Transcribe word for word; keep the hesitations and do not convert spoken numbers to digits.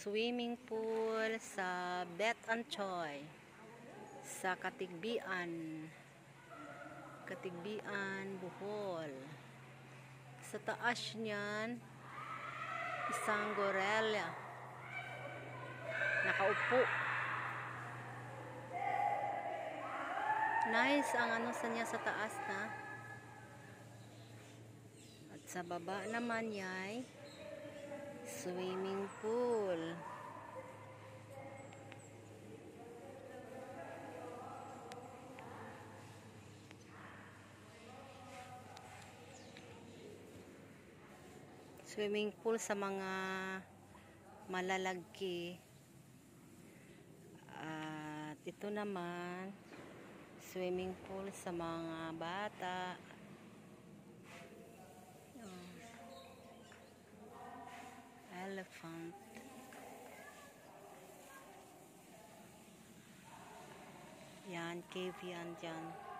swimming pool sa Bet and Choy sa Katigbian Katigbian, Bohol. Sa taas niyan isang gorilla nakaupo. Nice ang ano sa niya sa taas na. At sa baba naman yay swimming pool. Swimming pool sa mga malalagki. At ito naman swimming pool sa mga bata. Elephant. Yan, cave yan dyan.